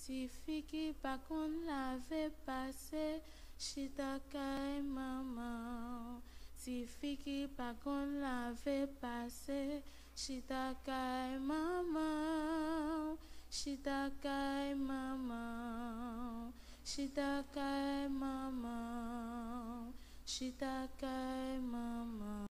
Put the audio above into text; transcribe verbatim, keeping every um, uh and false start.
Ti fi ki pa kon lave pase, chita kay maman. Ti fi ki pa kon lave pase, chita kay maman. Chita kay maman. Chita kay maman. Chita kay maman.